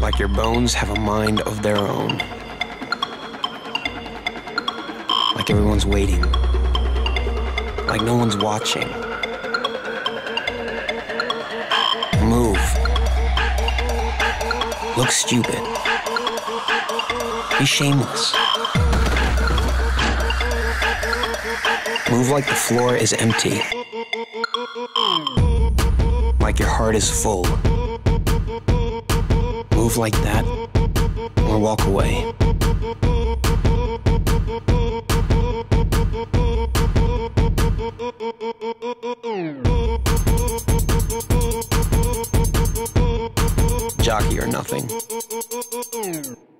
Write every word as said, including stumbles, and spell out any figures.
Like your bones have a mind of their own. Like everyone's waiting. Like no one's watching. Move. Look stupid. Be shameless. Move like the floor is empty. Like your heart is full. Move like that, or walk away. Jockey or nothing.